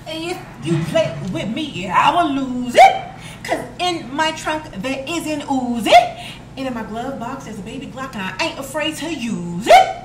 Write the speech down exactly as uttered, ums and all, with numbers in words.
If you play with me, I will lose it. Cause in my trunk there is an Uzi. And in my glove box there's a baby Glock and I ain't afraid to use it.